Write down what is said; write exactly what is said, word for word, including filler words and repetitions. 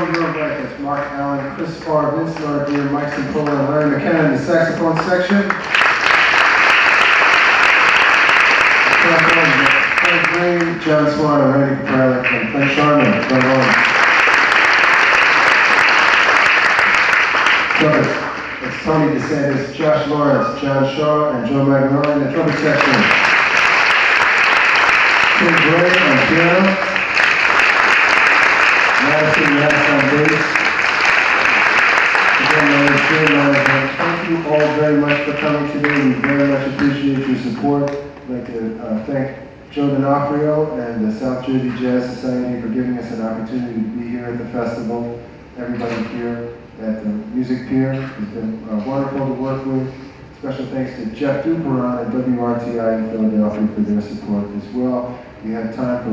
drum drum brackets, Mark Allen, Chris Farr, Vince Lardear, Mike Cemprola, and Larry McKenna in the saxophone section. Brey, Jon Shaw, Rein, Kapralick, and Clint Sharman, trombone. Trumpets, it's Tony DeSantis, Josh Lawrence, Jon Shaw, and Joe Magnarelli in the trumpet section. Brey on piano, Madison Rast on bass. Again, management. Thank you all very much for coming today. We very much appreciate your support. I'd like to uh, thank Joe D'Onofrio and the South Jersey Jazz Society for giving us an opportunity to be here at the festival. Everybody here at the Music Pier has been uh, wonderful to work with. Special thanks to Jeff Duperon and W R T I in Philadelphia for their support as well. We have time for